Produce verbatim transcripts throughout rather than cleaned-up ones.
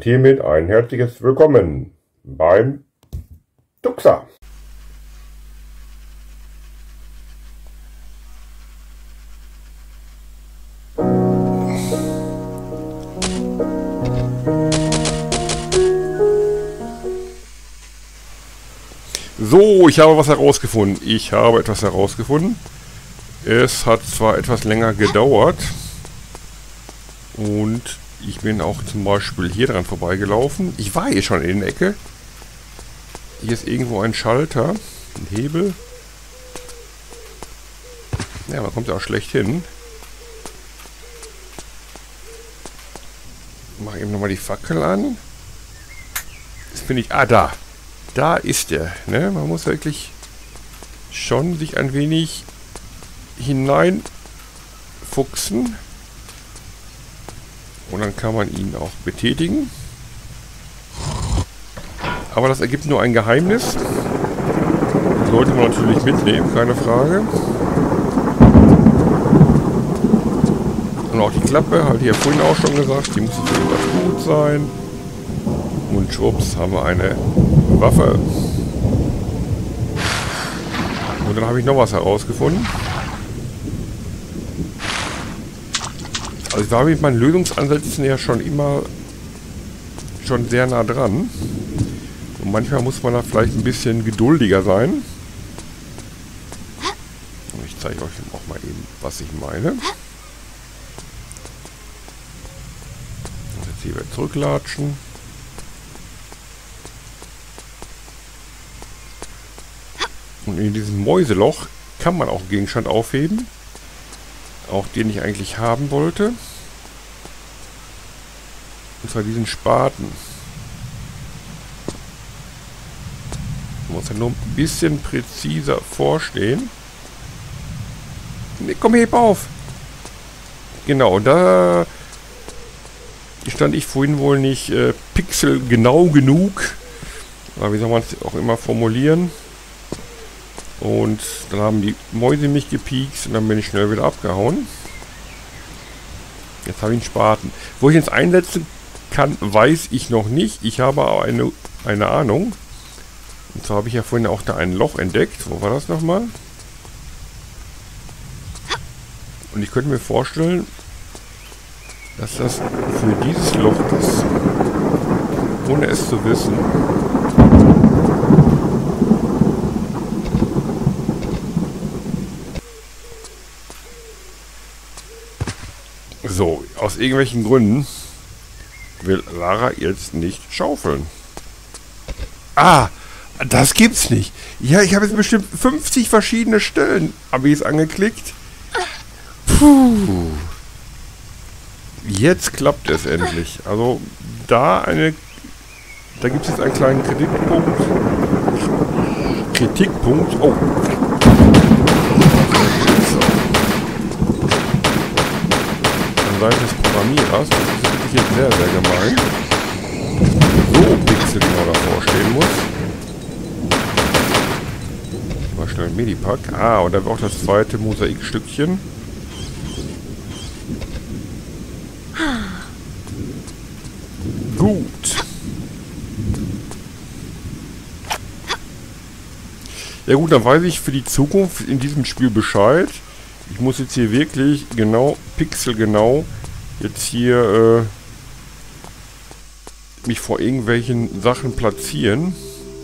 Und hiermit ein herzliches Willkommen beim Duxa. So, ich habe was herausgefunden. Ich habe etwas herausgefunden. Es hat zwar etwas länger gedauert und ich bin auch zum Beispiel hier dran vorbeigelaufen. Ich war hier schon in der Ecke. Hier ist irgendwo ein Schalter, ein Hebel. Ja, man kommt ja auch schlecht hin. Ich mache eben nochmal die Fackel an. Das finde ich... Ah, da. Da ist er. Ne? Man muss wirklich schon sich ein wenig hineinfuchsen. Und dann kann man ihn auch betätigen. Aber das ergibt nur ein Geheimnis. Das sollte man natürlich mitnehmen, keine Frage. Und auch die Klappe, hatte ich ja vorhin auch schon gesagt, die muss etwas gut sein. Und schwupps, haben wir eine Waffe. Und dann habe ich noch was herausgefunden. Also ich war mit meinen Lösungsansätzen ja schon immer schon sehr nah dran. Und manchmal muss man da vielleicht ein bisschen geduldiger sein. Und ich zeige euch auch mal eben, was ich meine. Und jetzt hier wieder zurücklatschen. Und in diesem Mäuseloch kann man auch einen Gegenstand aufheben. Auch den ich eigentlich haben wollte. Und zwar diesen Spaten. Man muss ja nur ein bisschen präziser vorstehen. Nee, komm, heb auf! Genau, da stand ich vorhin wohl nicht äh, pixelgenau genug. Aber wie soll man es auch immer formulieren? Und dann haben die Mäuse mich gepiekst und dann bin ich schnell wieder abgehauen. Jetzt habe ich einen Spaten. Wo ich jetzt einsetzen kann, weiß ich noch nicht. Ich habe aber eine, eine Ahnung. Und zwar habe ich ja vorhin auch da ein Loch entdeckt. Wo war das nochmal? Und ich könnte mir vorstellen, dass das für dieses Loch ist, ohne es zu wissen. So, aus irgendwelchen Gründen will Lara jetzt nicht schaufeln. Ah, das gibt's nicht. Ja, ich habe jetzt bestimmt fünfzig verschiedene Stellen. Habe ich es angeklickt? Puh. Jetzt klappt es endlich. Also, da eine... Da gibt es jetzt einen kleinen Kritikpunkt. Kritikpunkt. Oh. Seite des Programmierers, das ist wirklich jetzt sehr, sehr gemein, so pixelgenau davor stehen muss. Mal schnell ein Medipack. Ah, und dann auch das zweite Mosaikstückchen. Gut. Ja gut, dann weiß ich für die Zukunft in diesem Spiel Bescheid. Ich muss jetzt hier wirklich genau, pixelgenau, jetzt hier äh, mich vor irgendwelchen Sachen platzieren,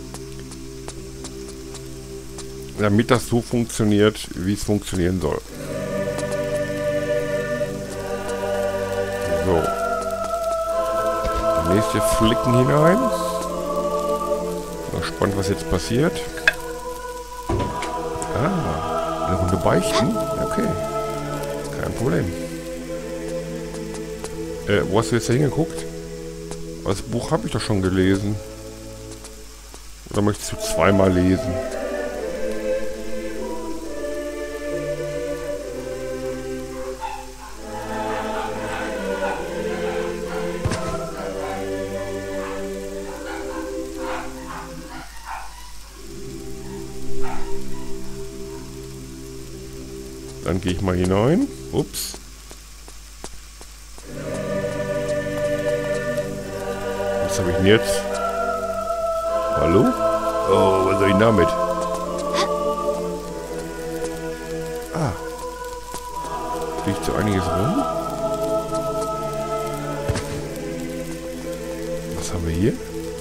damit das so funktioniert, wie es funktionieren soll. So. Nächstes hier Flicken hinein. Mal spannend, was jetzt passiert. Ah, eine Runde beichten. Okay, kein Problem. Äh, wo hast du jetzt da hingeguckt? Das Buch habe ich doch schon gelesen. Oder möchtest du zweimal lesen? Dann gehe ich mal hinein. Ups. habe ich denn jetzt? Hallo? Oh, was soll ich denn damit? Ah. Fliegt so einiges rum. Was haben wir hier?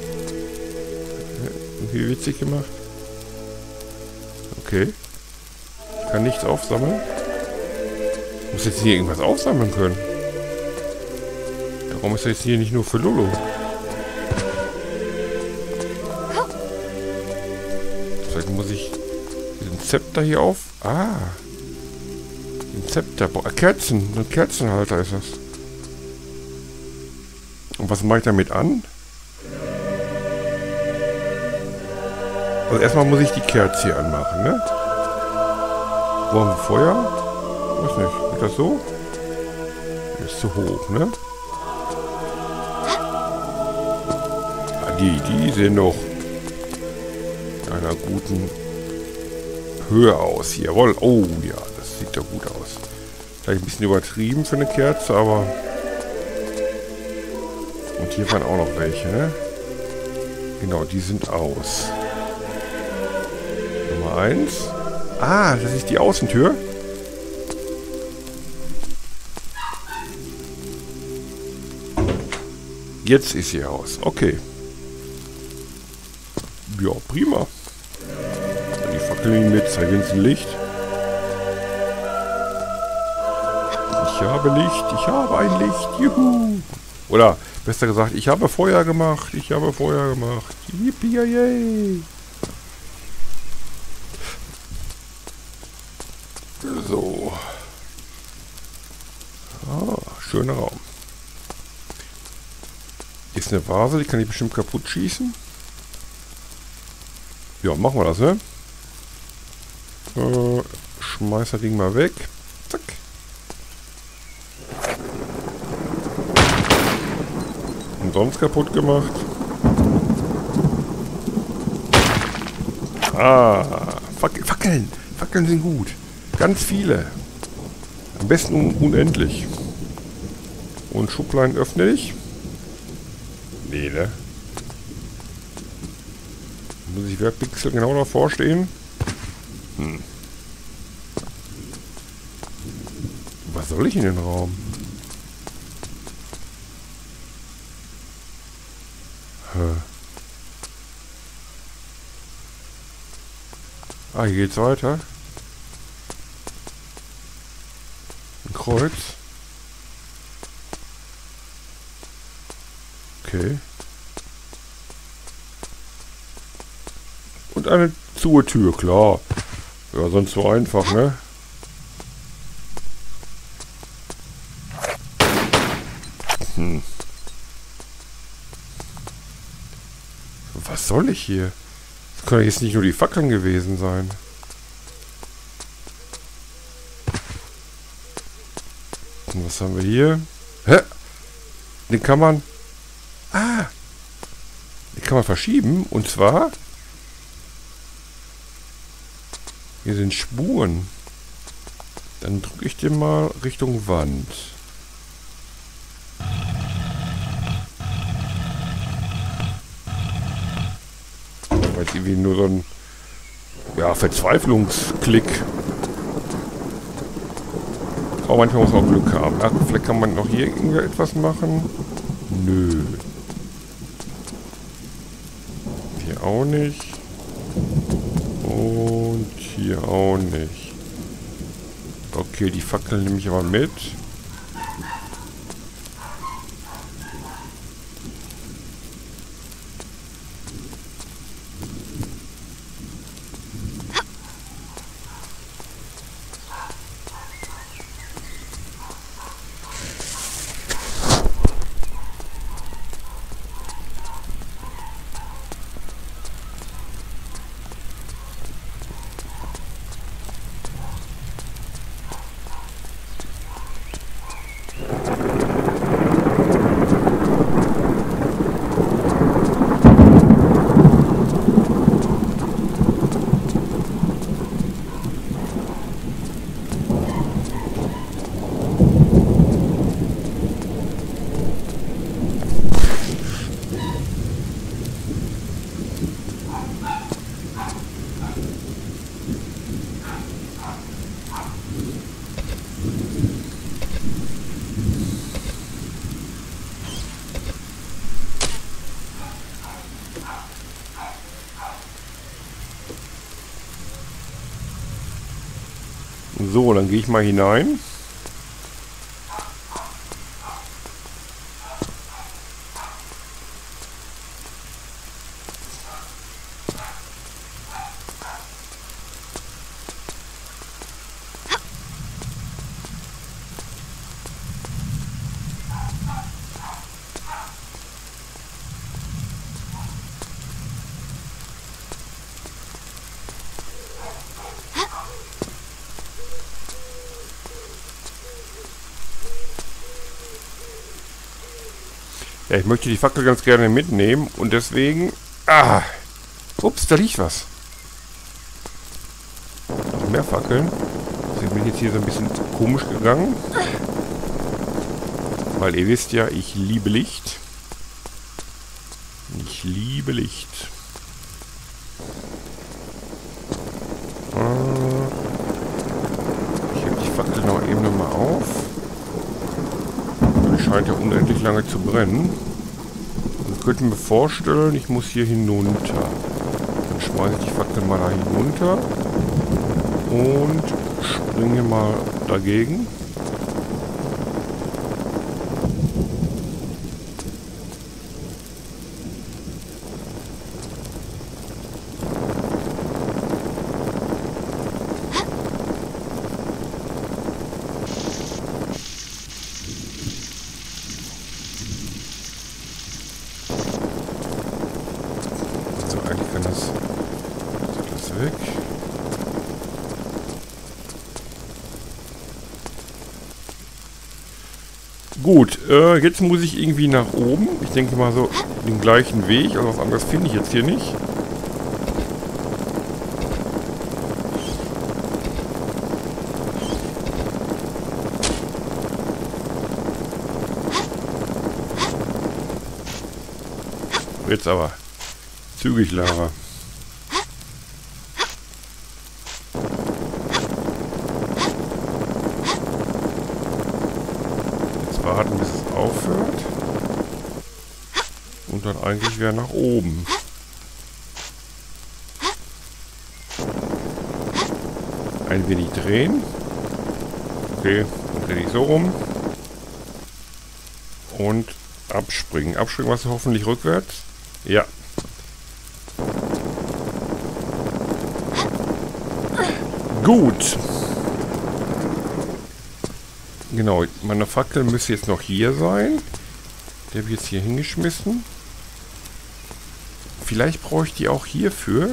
Irgendwie witzig gemacht. Okay. Ich kann nichts aufsammeln. Ich muss jetzt hier irgendwas aufsammeln können. Warum ist das jetzt hier nicht nur für Lolo? Vielleicht muss ich diesen Zepter hier auf... Ah. Den Zepter... Boah, Kerzen. Ein Kerzenhalter ist das. Und was mache ich damit an? Also erstmal muss ich die Kerze hier anmachen, ne? Wo haben wir Feuer? Weiß nicht. Geht das so? Ist zu hoch, ne? Ah, die, die sehen doch in einer guten Höhe aus. Jawohl. Oh ja, das sieht doch gut aus. Vielleicht ein bisschen übertrieben für eine Kerze, aber... Und hier waren auch noch welche, ne? Genau, die sind aus. Nummer eins. Ah, das ist die Außentür. Jetzt ist sie aus. Okay. Ja, prima. Die Fackeln mit, zeig uns ein Licht. Ich habe Licht, ich habe ein Licht. Juhu. Oder besser gesagt, ich habe Feuer gemacht. Ich habe Feuer gemacht. Yippie-yay. So. Ah, schöner Raum. Ist eine Vase, die kann ich bestimmt kaputt schießen. Ja, machen wir das, ne? Äh, schmeiß das Ding mal weg. Zack. Umsonst kaputt gemacht. Ah, Fac- Fackeln. Fackeln sind gut. Ganz viele. Am besten un unendlich. Und Schubladen öffne ich. Nee, ne? Muss ich wer Pixel genau davor stehen? Hm. Was soll ich in den Raum? Hä? Ah, hier geht's weiter. Ein Kreuz. Okay. Und eine zur Tür, klar. Ja, sonst so einfach, ne? Hm. Was soll ich hier? Das können jetzt nicht nur die Fackeln gewesen sein. Und was haben wir hier? Hä? Den kann man... Ah! Den kann man verschieben. Und zwar... Hier sind Spuren. Dann drücke ich den mal Richtung Wand. Weil es irgendwie nur so ein... Ja, Verzweiflungsklick. Aber manchmal muss man auch Glück haben. Ach, vielleicht kann man noch hier irgendwie etwas machen. Nö. Hier auch nicht. Und hier auch nicht. Okay, die Fackeln nehme ich aber mit. So, dann gehe ich mal hinein. Ja, ich möchte die Fackel ganz gerne mitnehmen und deswegen... Ah! Ups, da liegt was. Noch mehr Fackeln. Deswegen bin ich jetzt hier so ein bisschen komisch gegangen. Weil ihr wisst ja, ich liebe Licht. Ich liebe Licht. Ich heb die Fackel noch eben noch mal auf. Die scheint ja unendlich lange zu brennen. Ich könnte mir vorstellen, ich muss hier hinunter. Dann schmeiße ich die Fackel mal da hinunter. Und springe mal dagegen. Weg. Gut, äh, jetzt muss ich irgendwie nach oben. Ich denke mal so den gleichen Weg. Also was anderes finde ich jetzt hier nicht. Jetzt aber. Zügig, Lara. Warten, bis es aufhört. Und dann eigentlich wieder nach oben. Ein wenig drehen. Okay, dann drehe ich so rum. Und abspringen. Abspringen, was hoffentlich rückwärts. Ja. Gut. Genau, meine Fackel müsste jetzt noch hier sein. Der wird jetzt hier hingeschmissen. Vielleicht brauche ich die auch hierfür.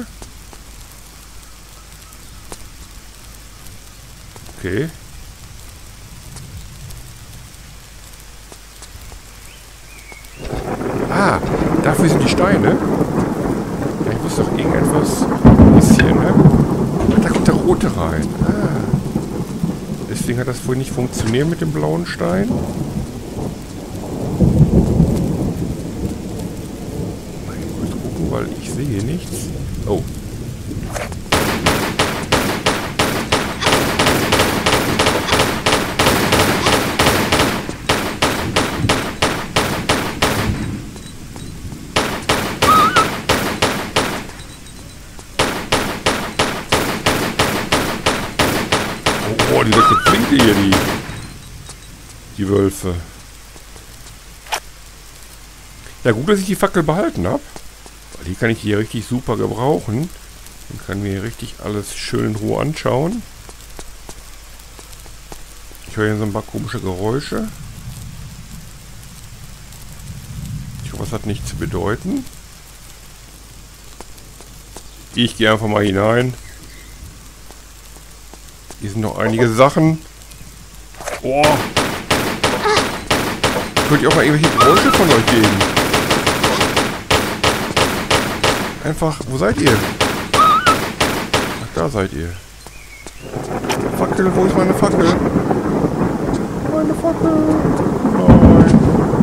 Okay. Ah, dafür sind die Steine. Ja, ich muss doch irgendetwas... Ist hier, ne? Da kommt der rote rein. Ah. Deswegen hat das wohl nicht funktioniert mit dem blauen Stein. Mal kurz gucken, weil ich sehe nichts. Oh. Oh, die letzte Flinke hier, die, die Wölfe. Ja, gut, dass ich die Fackel behalten habe. Weil die kann ich hier richtig super gebrauchen. Dann kann mir hier richtig alles schön in Ruhe anschauen. Ich höre hier so ein paar komische Geräusche. Ich hoffe, es hat nichts zu bedeuten. Ich gehe einfach mal hinein. Hier sind noch einige Sachen. Oh. Könnt ihr auch mal irgendwelche Geräusche von euch geben? Einfach, wo seid ihr? Ach, da seid ihr. Fackel, wo ist meine Fackel? Meine Fackel. Nein.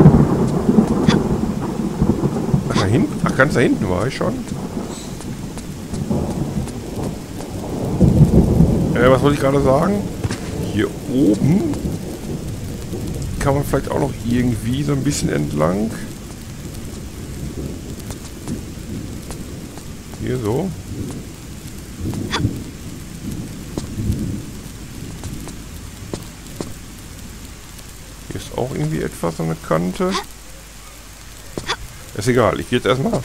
Ach, da hinten? Ach, ganz da hinten war ich schon. Äh, was wollte ich gerade sagen? Hier oben kann man vielleicht auch noch irgendwie so ein bisschen entlang. Hier so. auch irgendwie etwas an der Kante. Ist egal, ich gehe jetzt erstmal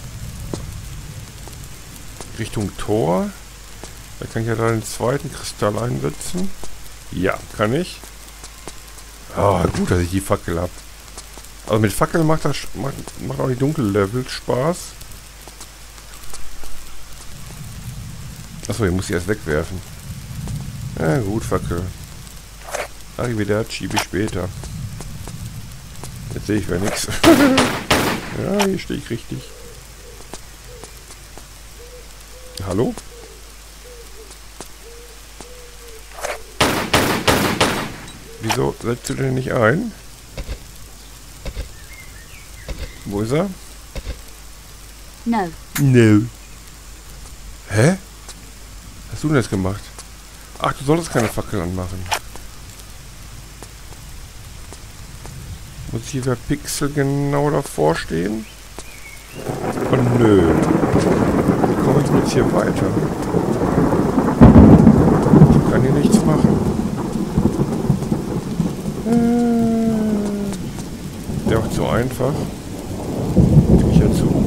Richtung Tor. Da kann ich ja da den zweiten Kristall einsetzen. Ja, kann ich. Ah, gut, dass ich die Fackel habe. Also mit Fackel macht das macht, macht auch die Dunkellevel Spaß. Achso, ich muss sie erst wegwerfen. Ja gut, Fackel. Arrivederci, bis später. Jetzt sehe ich wieder nichts. Ja, hier stehe ich richtig. Hallo? Wieso setzt du den nicht ein? Wo ist er? No. No. Hä? Hast du denn das gemacht? Ach, du solltest keine Fackel anmachen. Muss hier der Pixel genau davor stehen? Oh nö. Wie komme ich denn jetzt hier weiter? Ich kann hier nichts machen. Äh, der auch zu einfach. Gebe ich ja zu.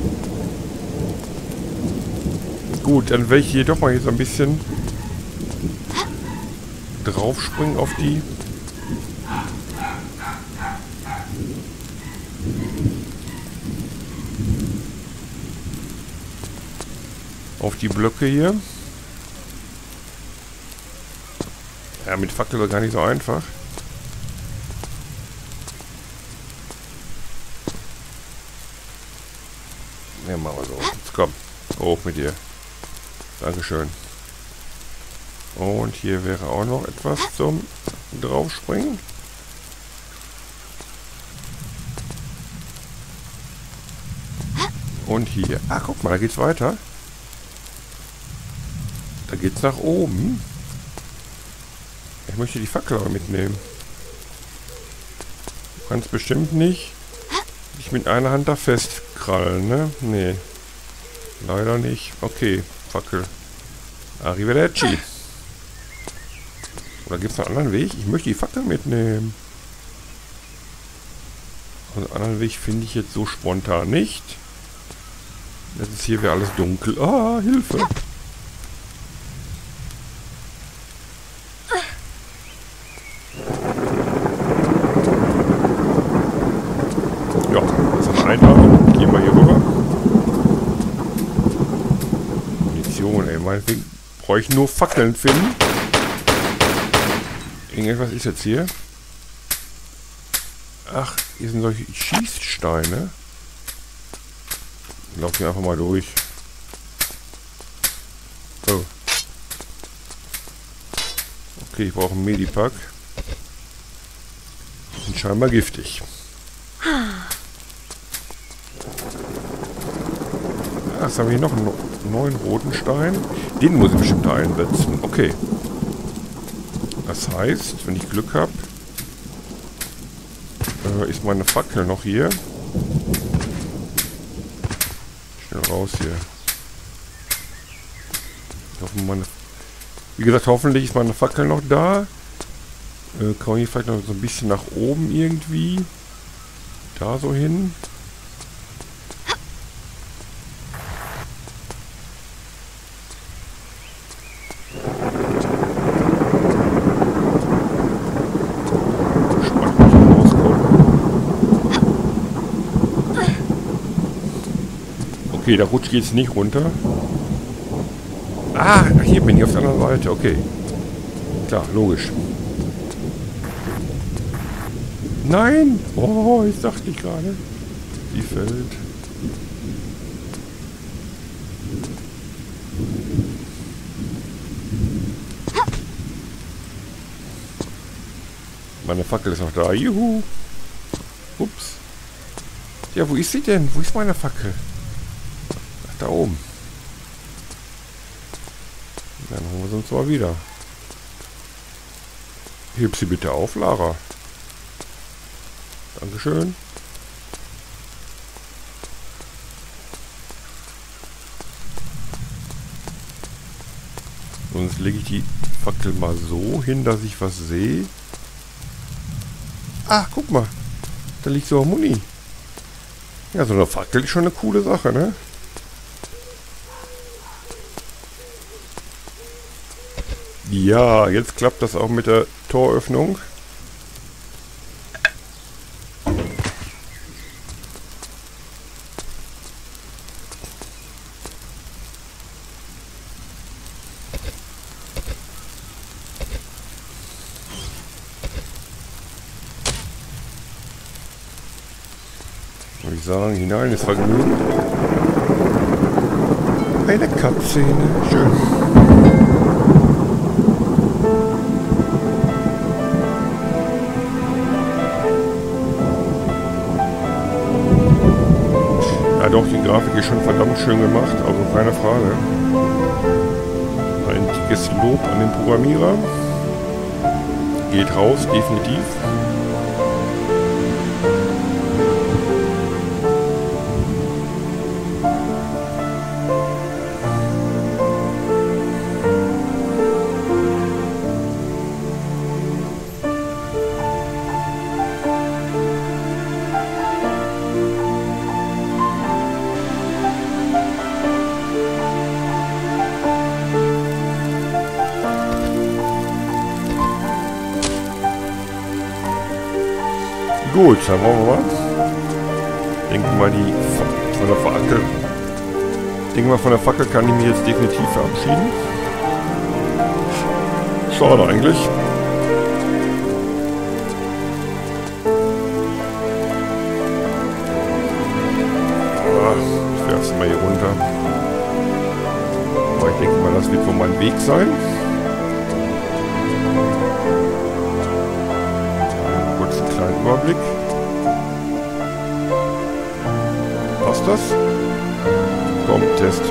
Gut, dann werde ich hier doch mal jetzt ein bisschen draufspringen auf die auf die Blöcke hier. Ja, mit Fackel war gar nicht so einfach. Ja, machen wir so. Jetzt komm, hoch mit dir. Dankeschön. Und hier wäre auch noch etwas zum draufspringen. Und hier. Ah, guck mal, da geht's weiter. Da geht's nach oben. Ich möchte die Fackel aber mitnehmen. Du kannst bestimmt nicht dich mit einer Hand da festkrallen, ne? Nee. Leider nicht. Okay, Fackel. Arrivederci. Oder gibt es einen anderen Weg? Ich möchte die Fackel mitnehmen. Einen anderen Weg finde ich jetzt so spontan nicht. Jetzt ist hier wieder alles dunkel. Ah, Hilfe! Ja, das ist eine Einladung. Gehen wir hier rüber. Munition, ey. Meinetwegen brauche ich nur Fackeln finden. Irgendetwas ist jetzt hier. Ach, hier sind solche Schießsteine. Ich laufe hier einfach mal durch. Oh. Okay, ich brauche einen Medipack. Sind scheinbar giftig. Ah, jetzt haben wir hier noch einen neuen roten Stein. Den muss ich bestimmt einsetzen. Okay. Das heißt, wenn ich Glück habe, äh, ist meine Fackel noch hier. Schnell raus hier. Ich hoffe, meine, wie gesagt, hoffentlich ist meine Fackel noch da. Äh, kann ich vielleicht noch so ein bisschen nach oben irgendwie. Da so hin. Okay, da rutscht jetzt nicht runter. Ah, hier bin ich auf der anderen Seite. Okay. Klar, logisch. Nein! Oh, ich dachte ich gerade. Die fällt. Meine Fackel ist noch da. Juhu! Ups. Ja, wo ist sie denn? Wo ist meine Fackel? Ach, da oben. Dann holen wir sie uns mal wieder. Heb sie bitte auf, Lara. Dankeschön. Sonst lege ich die Fackel mal so hin, dass ich was sehe. Ach, guck mal. Da liegt so Muni. Ja, so eine Fackel ist schon eine coole Sache, ne? Ja, jetzt klappt das auch mit der Toröffnung. Würde ich sagen, hinein ins Vergnügen. Eine Cutscene. Schön. Ja doch, die Grafik ist schon verdammt schön gemacht, also keine Frage. Ein dickes Lob an den Programmierer. Geht raus, definitiv. Gut, dann wollen wir mal. Denke mal, die von der Fackel. Denke mal, von der Fackel kann ich mich jetzt definitiv verabschieden. Schade eigentlich. Ah, ich werfe mal hier runter. Aber ich denke mal, das wird wohl mein Weg sein. Kleinen Überblick. Passt das? Komm, Test.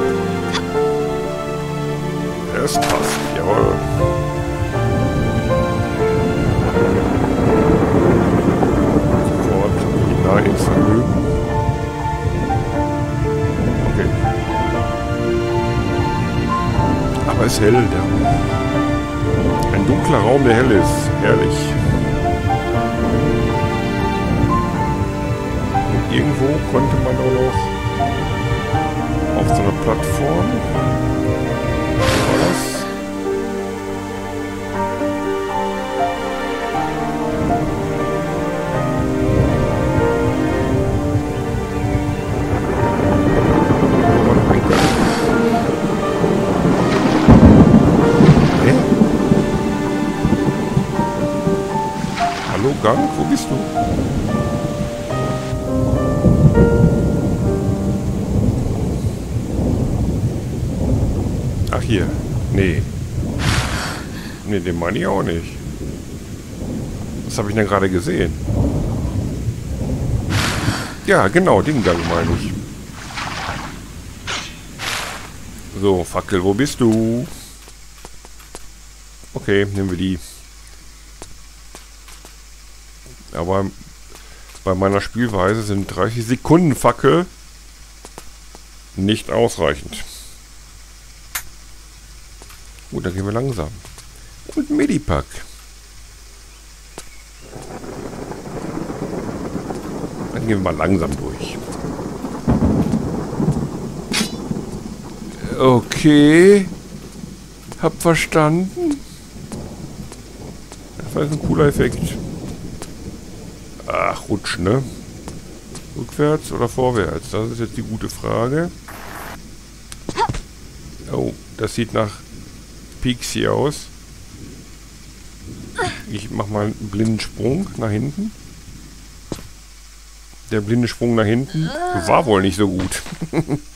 Es passt, jawohl. Sofort hinein ins Vermögen. Okay. Aber es ist hell, ja. Ein dunkler Raum, der hell ist. Herrlich. Irgendwo konnte man auch noch auf so einer Plattform. Was war das? Wo man rein kann. Hä? Hallo Gang, wo bist du? Ach hier. Nee. Nee, den meine ich auch nicht. Was habe ich denn gerade gesehen? Ja, genau, den Gang meine ich. So, Fackel, wo bist du? Okay, nehmen wir die. Aber bei meiner Spielweise sind dreißig Sekunden Fackel nicht ausreichend. Gut, dann gehen wir langsam. Und Medipack. Dann gehen wir mal langsam durch. Okay. Hab verstanden. Das war jetzt ein cooler Effekt. Ach, rutschen, ne? Rückwärts oder vorwärts? Das ist jetzt die gute Frage. Oh, das sieht nach Pixie aus. Ich mache mal einen blinden Sprung nach hinten. Der blinde Sprung nach hinten war wohl nicht so gut.